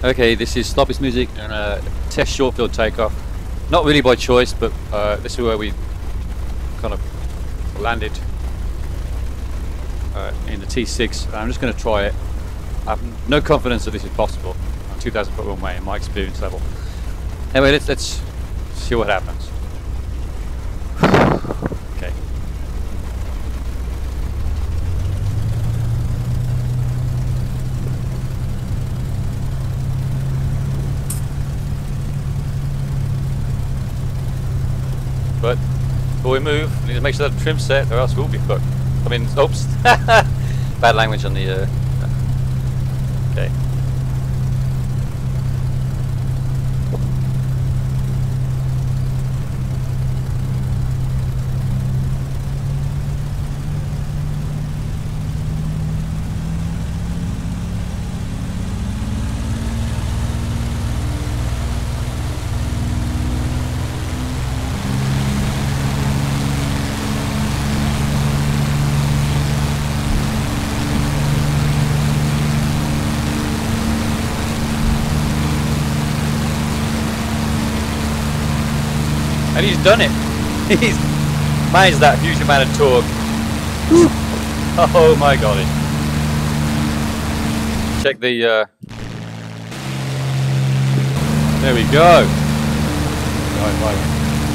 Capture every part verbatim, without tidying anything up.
Okay, this is Sloppy's Music and a test short field takeoff. Not really by choice, but uh, this is where we kind of landed uh, in the T six. I'm just going to try it. I have no confidence that this is possible on two thousand foot runway in my experience level. Anyway, let's let's see what happens. Okay. But before we move, we need to make sure that the trim's set, or else we'll be fucked. I mean, oops, bad language on the. Uh, okay. And he's done it. He's managed that huge amount of torque. Oh my god. Check the uh there we go. Right, right.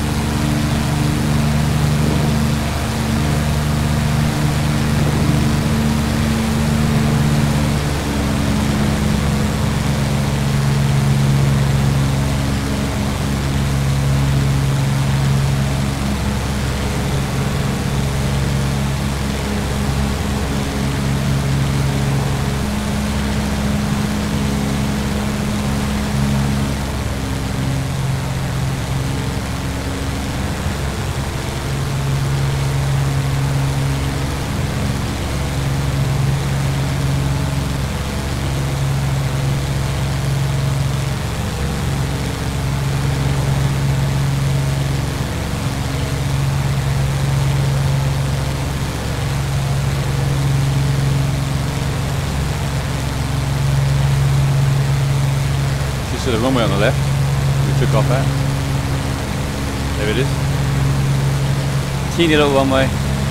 To the runway on the left, we took off at. There it is. Teeny little runway.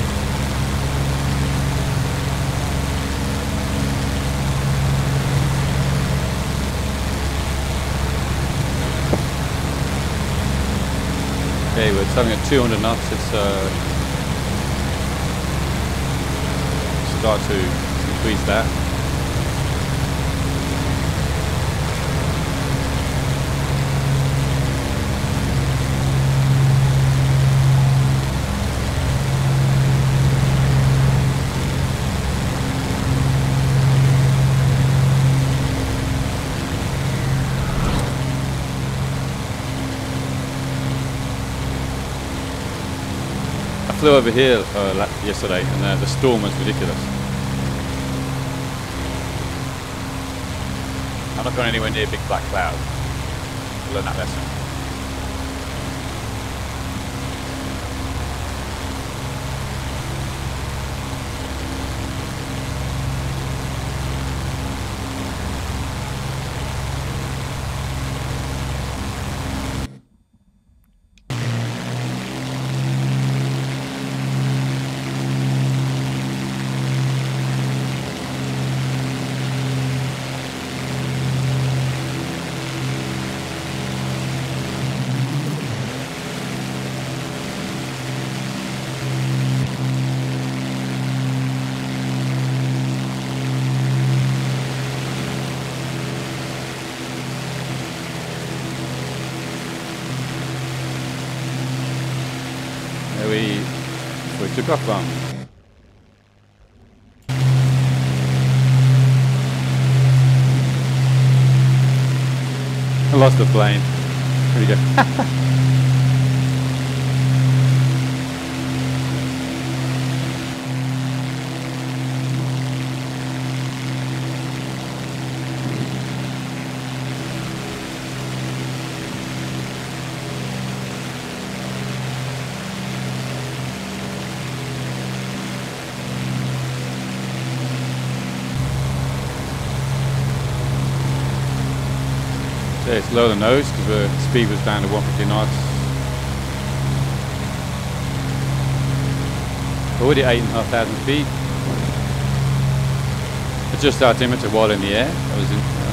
Okay, we're traveling at two hundred knots. It's uh, start to increase that. I flew over here uh, yesterday, and uh, the storm was ridiculous. I'm not going anywhere near big black cloud. I learned that lesson. We, we took off from. I lost the plane. There we go. So it's lower than nose because the speed was down to one hundred fifty knots. Already eight and a half thousand feet. Adjust altimeter while in the air. That was in, uh,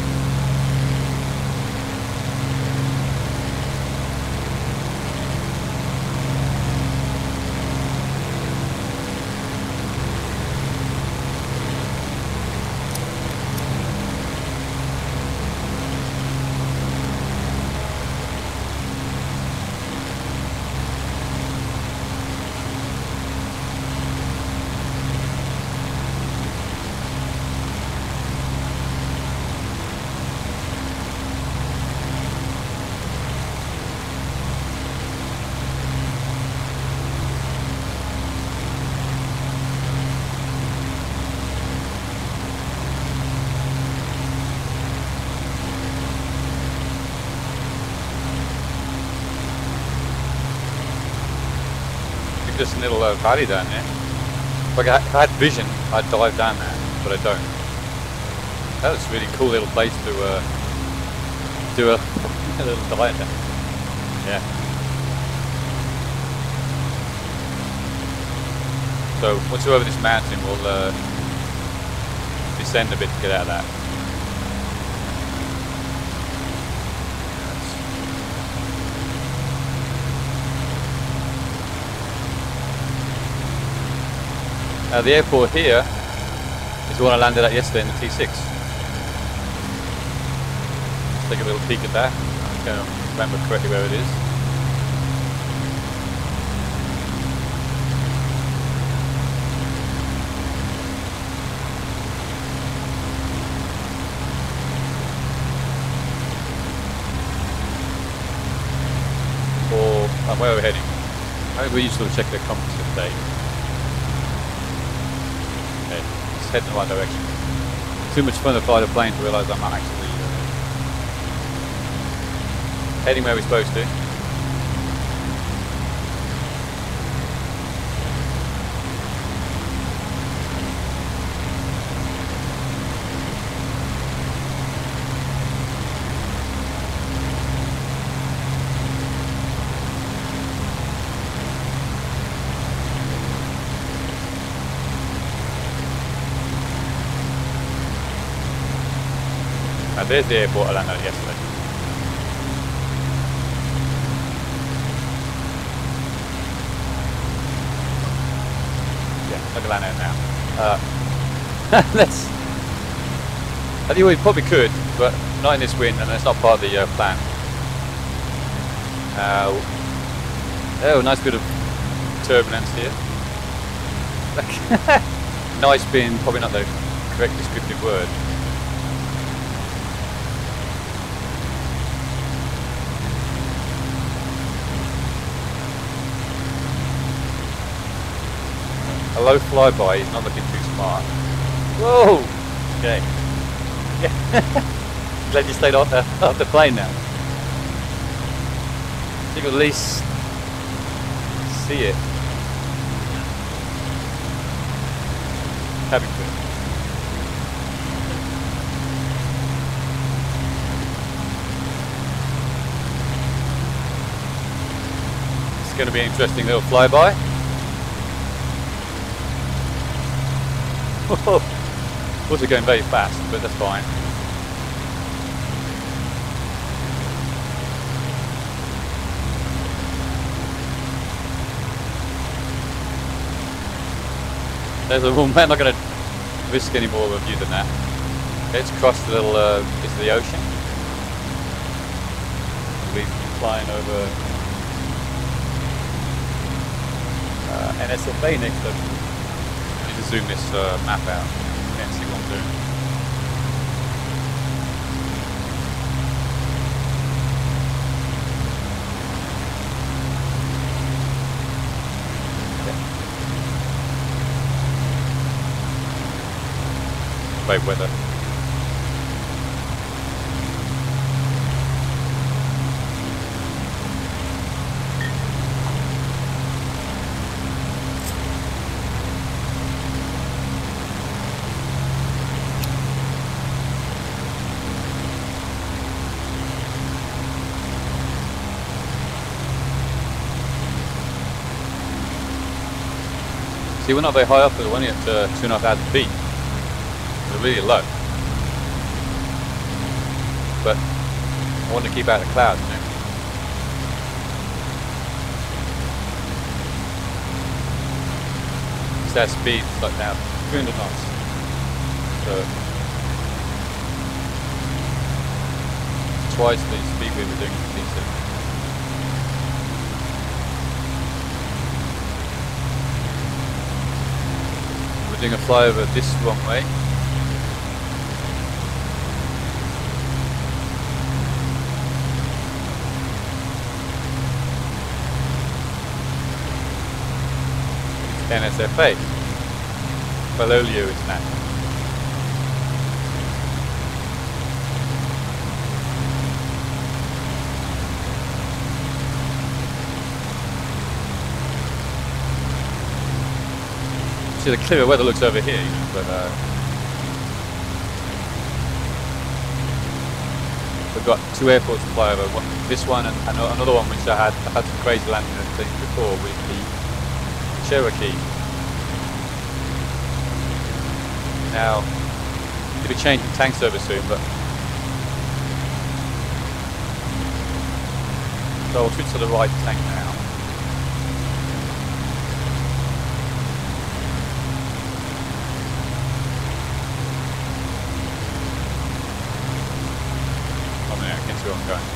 just a little uh, valley down there. Like I, if I had vision, I'd dive down there, but I don't. That was a really cool little place to uh, do a, a little dive down. Yeah. So once we're over this mountain, we'll uh, descend a bit to get out of that. Uh, the airport here is the one I landed at yesterday in the T six. Let's take a little peek at that. I can't remember correctly where it is. Or uh, where are we heading? I think we used to check the compass today. Head in the right direction. Too much fun to fly the plane to realise I'm not actually uh, heading where we're supposed to. Now there's the airport I landed at yesterday. Yeah, I can land there now. Uh, let's. I think we probably could, but not in this wind, and it's not part of the uh, plan. Uh, oh, nice bit of turbulence here. Nice being probably not the correct descriptive word. A low flyby, he's not looking too smart. Whoa! Okay. Yeah. Glad you stayed off the, off the plane now. You can at least see it. Cabin crew. It's going to be an interesting little flyby. Also going very fast, but that's fine. There's a woman. I'm not going to risk any more of you than that. Okay, let's cross the little uh, bit of the ocean. We'll be flying over uh, N S F A next up. To zoom this uh, map out. Can't see what I'm doing. Okay. Great weather. See, we're not very high up, we're only at uh, two and a half thousand feet. We're really low. But I want to keep out of the clouds, you know. So that speed is like now three hundred knots. So twice the speed we were doing for T six. We're doing a flyover this runway. N S F A, Balolio International. See, the clearer weather looks over here, but uh, we've got two airports to fly over. One, this one and another one which I had, I had some crazy landing things before with the Cherokee. Now, we'll be changing tank service soon, but so I'll switch to the right tank now. Oh man, I can see where I'm going.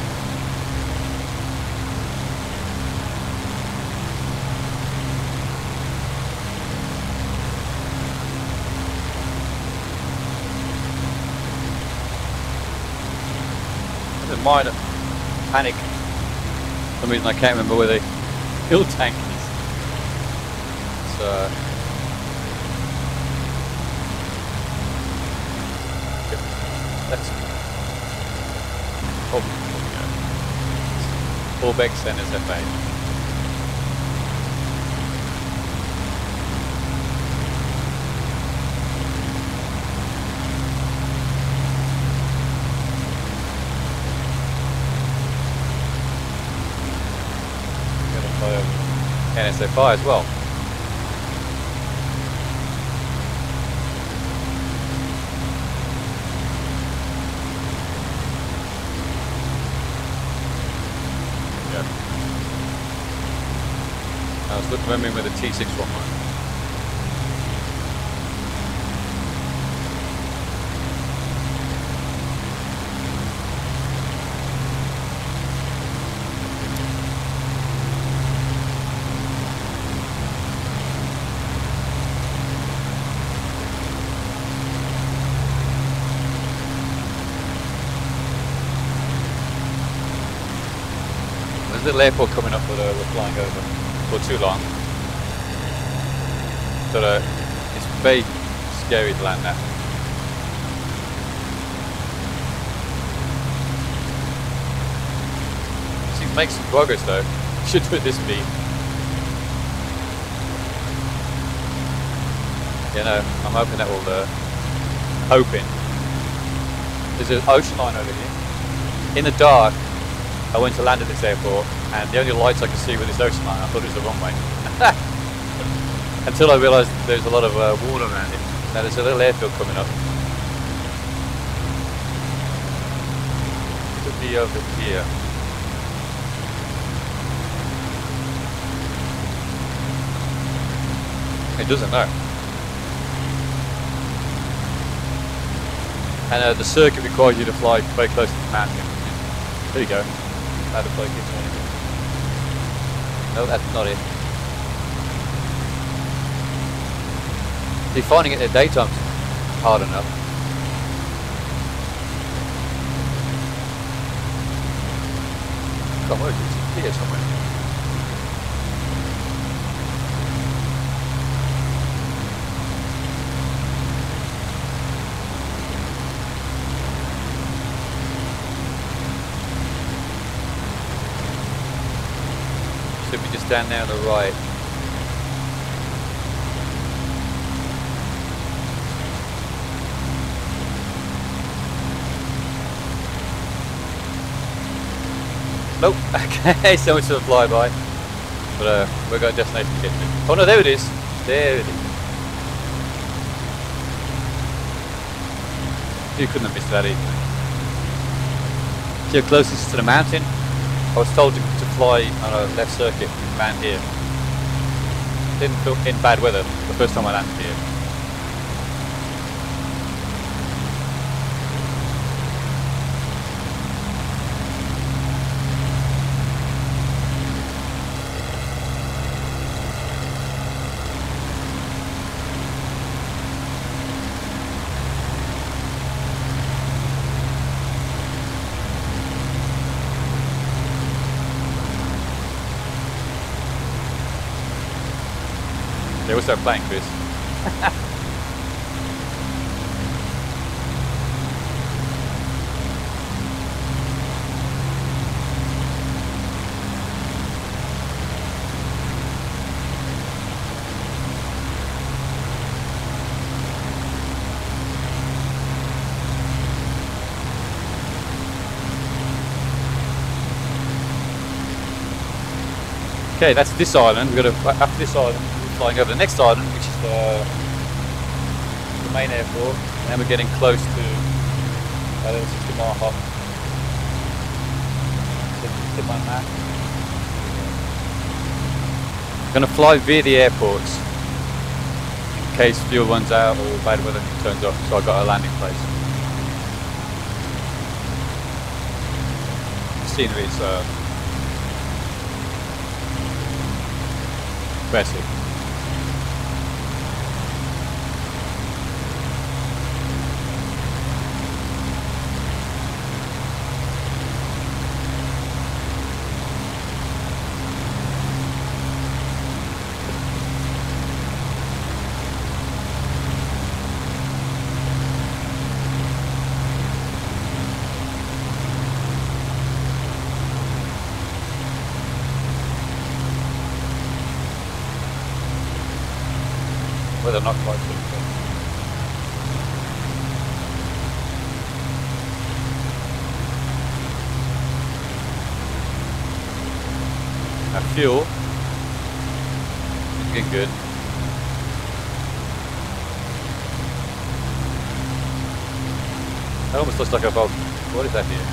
Minor panic. For some reason I can't remember where the fuel tank is. So that's oh, Orbex N S F A. N S F I as well. Yeah. I was looking remembering where the T six one was. There's a little airport coming up that uh, we're flying over for too long. So uh, it's very scary to land there. Seems to make some progress though. Should do it this speed. You know, I'm hoping that will, uh, hoping. There's an ocean line over here. In the dark, I went to land at this airport, and the only lights I could see were this ocean line. I thought it was the runway. Until I realised there's a lot of uh, water around it. Now there's a little airfield coming up. Could be over here. It doesn't know. And uh, the circuit requires you to fly very close to the mountain. There you go. How to play it. No, that's not it. See, finding it at daytime's hard enough. Come on, it's here somewhere. Should be just down there on the right. Nope. Okay, so much of a flyby. But uh, we've got a destination to get to. Oh no, there it is. There it is. You couldn't have missed that easily. So you're closest to the mountain. I was told to, to fly on a left circuit around here. Didn't feel in bad weather the first time I landed here. Yeah, we'll start playing, Chris. Okay, that's this island. We've got to, after this island, we're flying over the next island, which is the, the main airport. And then we're getting close to a little sixty mile hop. Tip on that. We're going to fly via the airports in case fuel runs out or bad weather turns up, so I've got a landing place. The scenery is uh, impressive. Whether or not quite sure. Now fuel is getting good. That almost looks like a bulb. What is that here?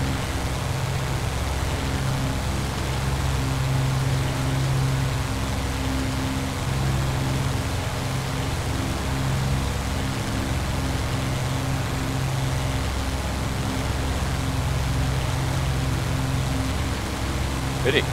Pity.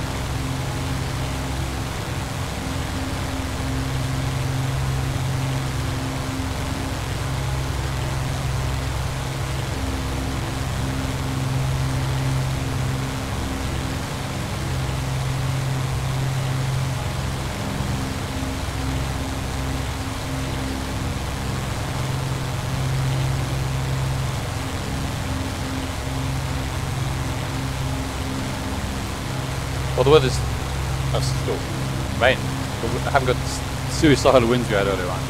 Well, the weather's oh, still rain. I haven't got the suicidal winds we had earlier on.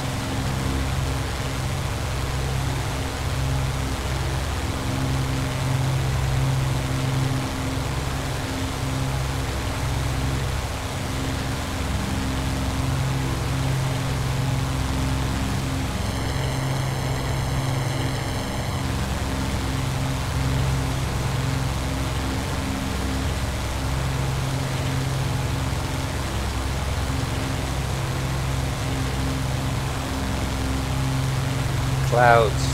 Clouds.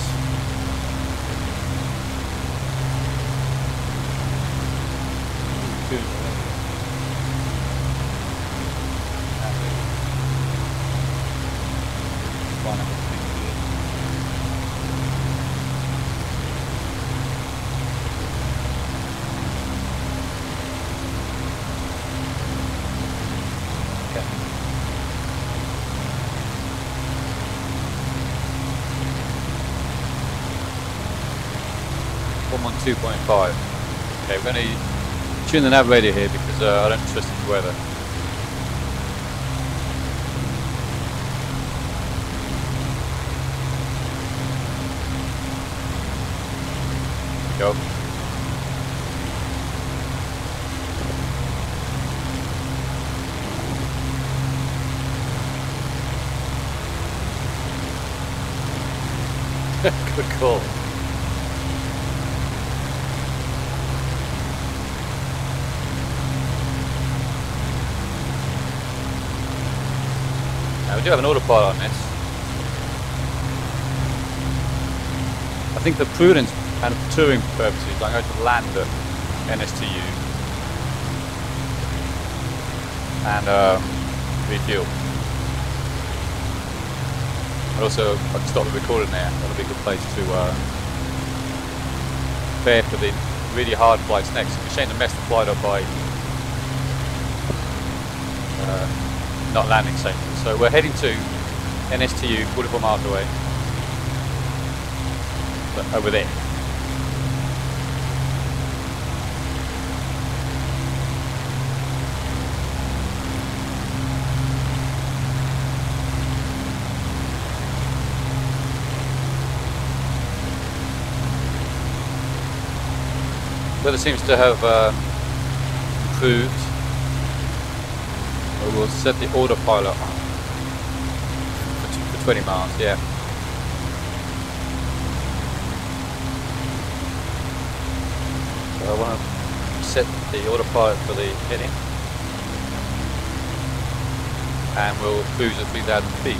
I'm on two point five. Okay, we're going to tune the nav radio here because uh, I don't trust the weather. Go. Good call. Now we do have an autopilot on this. I think for prudence and touring purposes, I'm going to land at N S T U and um, refuel. And also, I can stop the recording there. That'll be a good place to uh, prepare for the really hard flights next. It's a shame to mess the flight up by uh, not landing safely. So we're heading to N S T U, forty-four miles away, but over there. Weather seems to have uh, improved. We will set the autopilot on for twenty miles, yeah. So I want to set the autopilot for the heading, and we'll cruise at three thousand feet.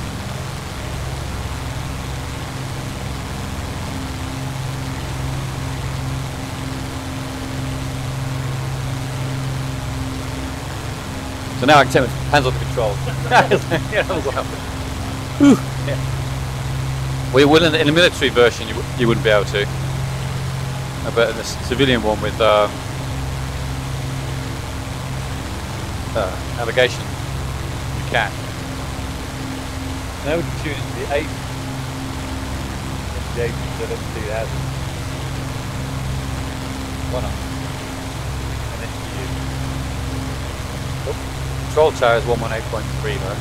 So now I can take my hands off the controls. Yeah. Well, you wouldn't, in the military version, you, you wouldn't be able to. But in the civilian one with uh, uh, navigation, you can. Now we can tune into the eight. The eight instead of two thousand. Why not? And then you. Oh. Control tower is one one eight point three though.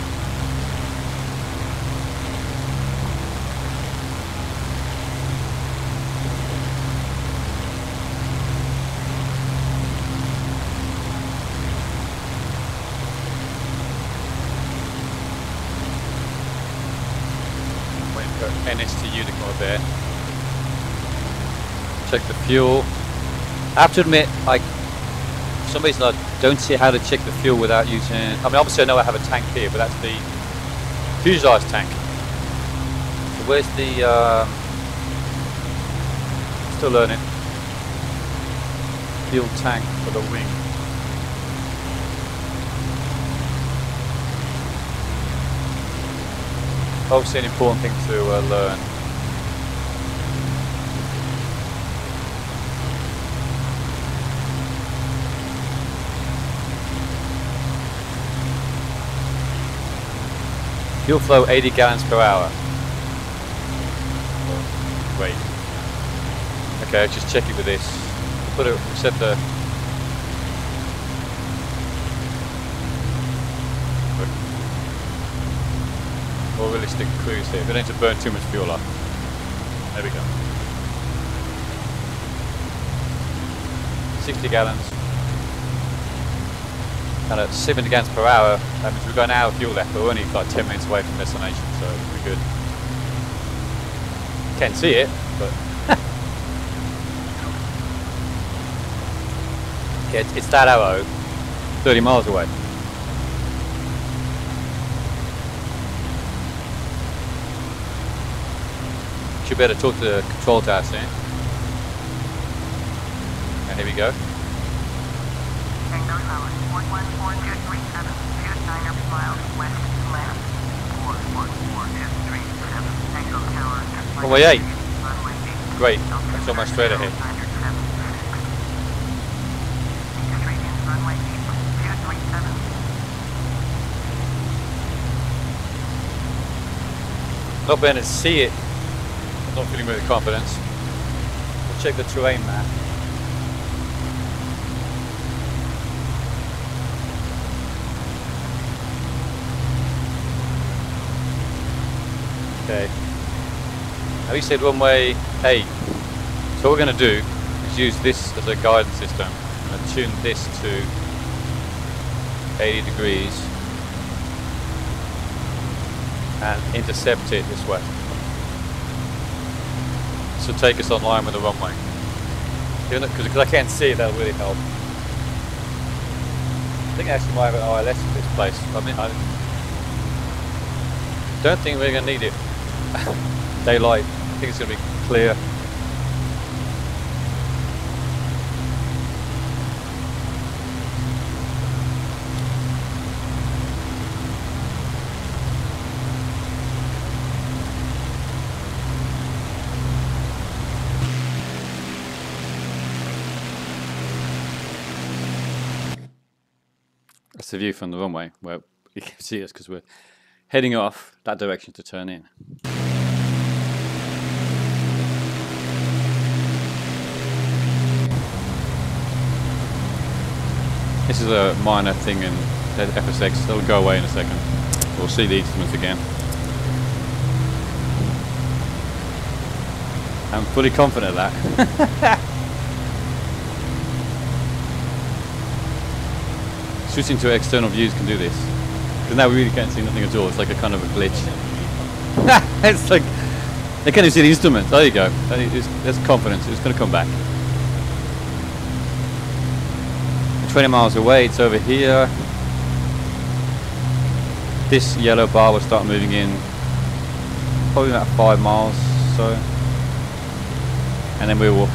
I'm waiting for N S T U to come up there. Check the fuel. I have to admit, I for some reason I don't see how to check the fuel without using, I mean obviously I know I have a tank here, but that's the fuselage tank. So where's the, um, still learning, fuel tank for the wing. Obviously an important thing to uh, learn. Fuel flow eighty gallons per hour. Oh, wait. Okay, let's just check it with this. Put it, set the. More realistic cruise here. We don't need to burn too much fuel up. There we go. sixty gallons. And at seventy gallons per hour, that means we've got an hour of fuel left, but we're only like ten minutes away from destination, so we're good. Can't see it, but yeah, it's, it's that arrow, thirty miles away. Should be able to talk to the control tower soon. And here we go. Runway eight. Great, that's almost straight ahead. Not being able to see it, I'm not feeling with confidence. We'll check the terrain map. Okay. Now you said runway eight. So what we're going to do is use this as a guidance system. I'm going to tune this to eighty degrees and intercept it this way. this will take us online with the runway. Because I can't see it, that'll really help. I think I actually might have an I L S in this place. I mean, I don't think we're going to need it. Daylight. I think it's going to be clear. That's the view from the runway where you can see us because we're heading off that direction to turn in. This is a minor thing in F S X, it'll go away in a second. We'll see the instruments again. I'm fully confident of that. Switching to external views can do this. Because now we really can't see nothing at all, it's like a kind of a glitch. It's like, they can't even see the instruments. There you go, there's confidence, it's going to come back. twenty miles away, it's over here. This yellow bar will start moving in probably about five miles or so. And then we will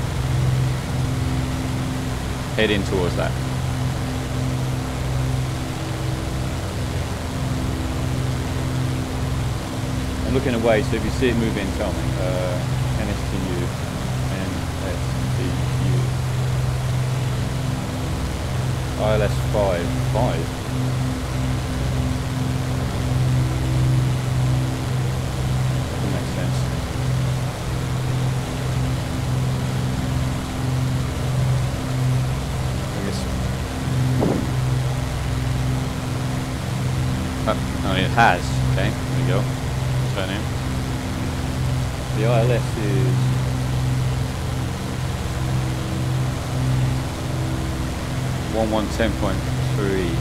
head in towards that. I'm looking away, so if you see it move in, tell me. Uh, N S T U. N S T U. I L S five. five? That makes sense. I guess. Oh, oh, it has. Okay, there we go. Turn in. The I L S is one one ten point three.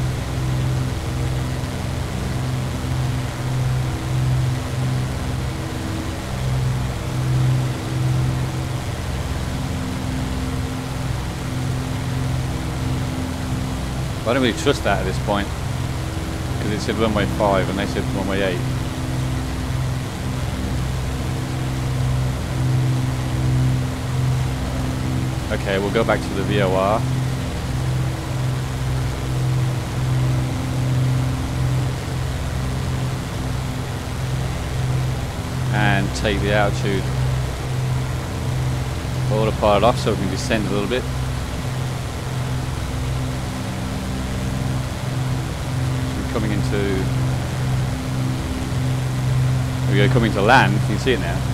I don't really trust that at this point because it said runway five and they said runway eight. Okay, we'll go back to the V O R. And take the altitude autopilot off so we can descend a little bit. So we're coming into, we're coming to land, you can see it now.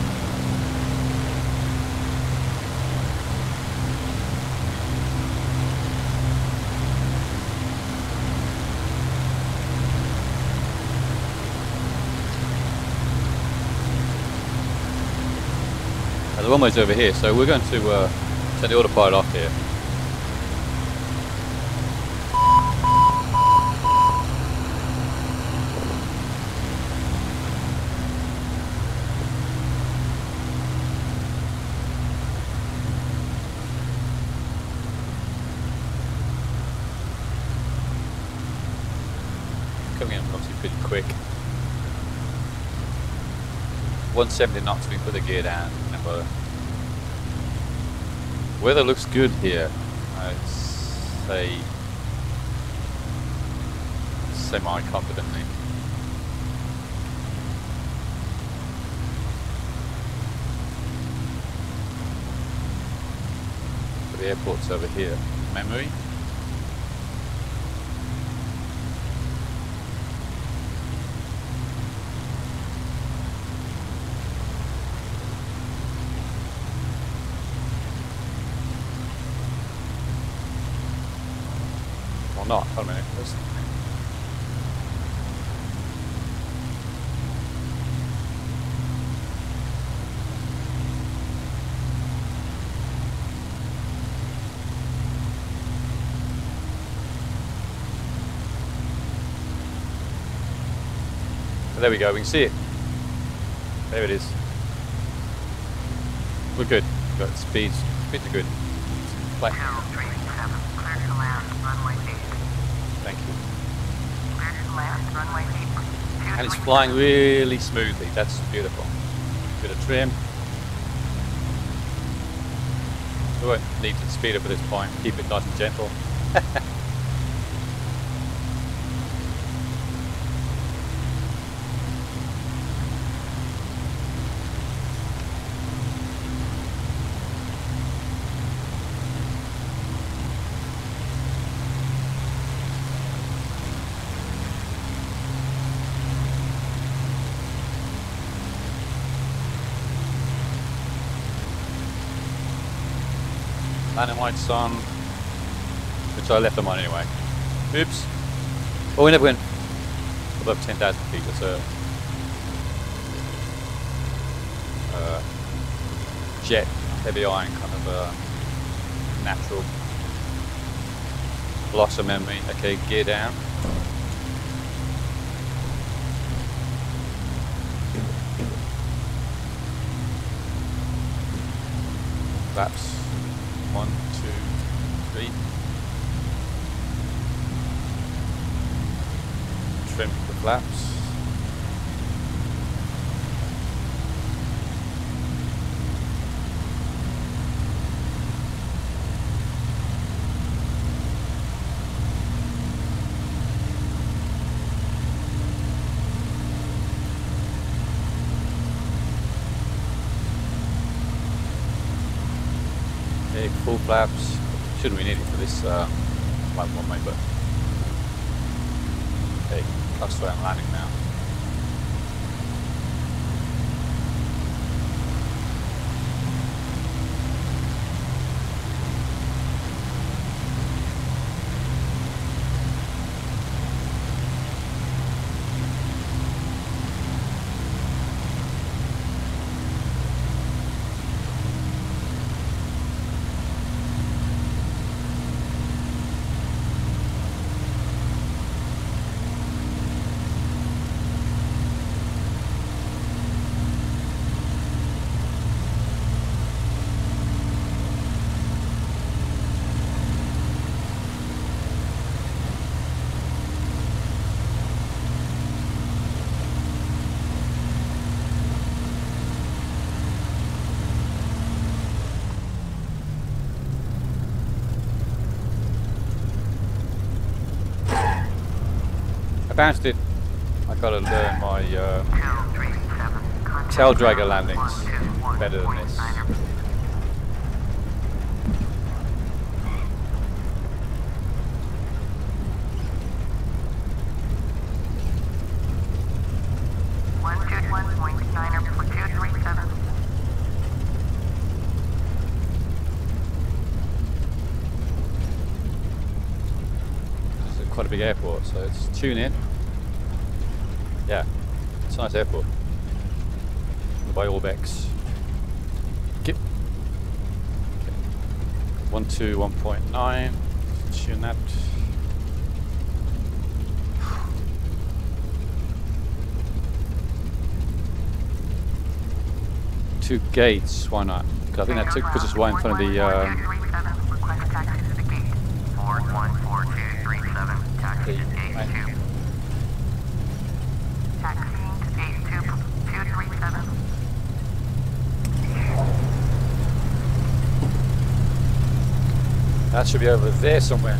The runway's over here, so we're going to uh, turn the autopilot off here. Coming in obviously pretty quick. one seventy knots, we put the gear down. Weather. Weather looks good here. I'd say semi-confidently. But the airport's over here. Memory. Not, hold on a minute. Let's there we go, we can see it. There it is. We're good. We've got speeds. Speeds are good. Like, three seven, clear to land, runway eight. thank you. Clear to land, runway eight. And it's flying really smoothly. That's beautiful. Bit of trim. We won't need to speed up at this point. Keep it nice and gentle. Landing lights on, which I left them on anyway. Oops. Oh, we never went above ten thousand feet. That's a uh, jet, heavy iron kind of a natural blossom in me. Okay, gear down. Flaps. One, two, three. Trim the flaps. Okay, full flaps. Shouldn't be needed for this uh, like one way, but okay, that's where I'm landing now. I bounced it. I gotta learn my uh, tail dragger landings better than this. one two one point nine for two three seven. It's quite a big airport, so it's tune in. Yeah, it's a nice airport. By Orbex. Get one two one point nine. Tune that. Two gates, why not? Because I think that took, puts us right in front of the um, the that should be over there somewhere.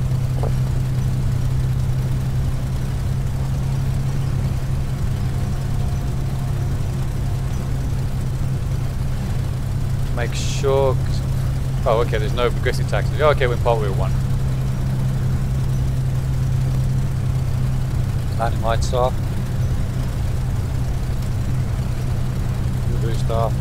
Make sure. Oh, okay. There's no progressive taxis. Oh, okay, we're in part wheel one. Landing lights off. Boost off.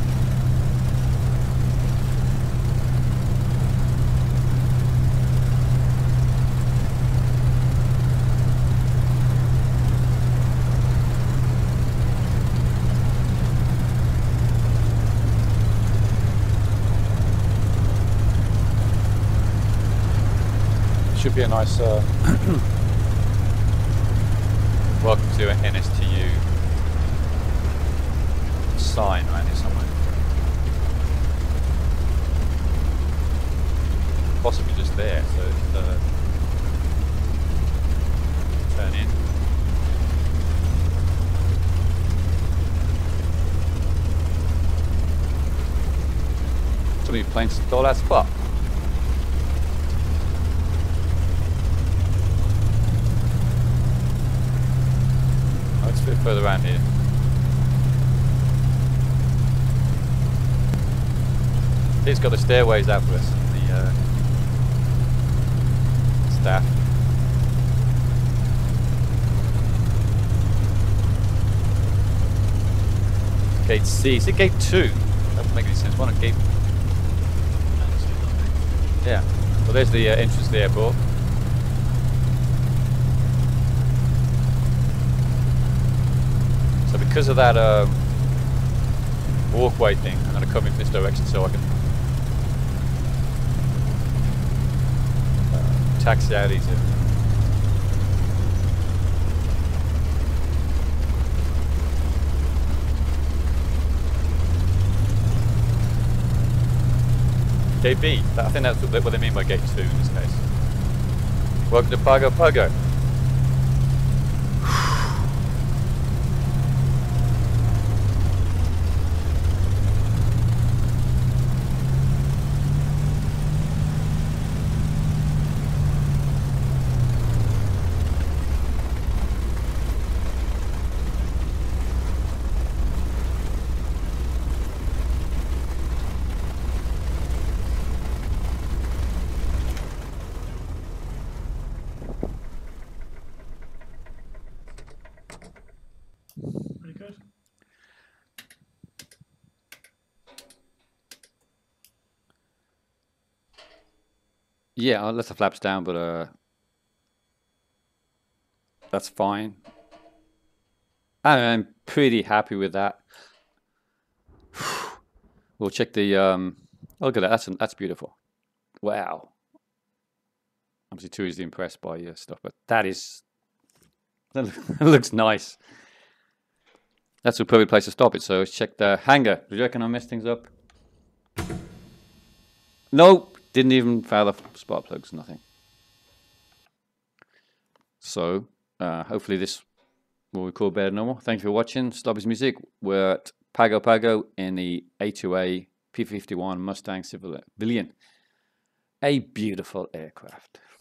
Should be a nice uh, welcome to an N S T U sign around here somewhere. possibly just there. So it's, uh, turn in. Somebody playing stole that spot. Oh, it's a bit further around here. He's got the stairways out for us, the uh, staff. Gate C. Is it gate two? That doesn't make any sense. One on gate. Yeah. Well, there's the uh, entrance to the airport. So because of that um, walkway thing, I'm going to come in this direction so I can uh, taxi out easier. Gate B. I think that's what they mean by gate two in this case. Welcome to Pago Pago. Pretty good. Yeah, I'll let the flaps down, but uh, that's fine. I'm pretty happy with that. We'll check the. Um, oh, look at that. That's that's beautiful. Wow. I'm too easily impressed by your stuff, but that is. That looks nice. That's a perfect place to stop it. So let's check the hangar. Do you reckon I messed things up? Nope. Didn't even foul the spark plugs. Nothing. So uh, hopefully this will record better than normal. Thank you for watching. Stubby's Music. We're at Pago Pago in the A two A P fifty-one Mustang Civilian. A beautiful aircraft.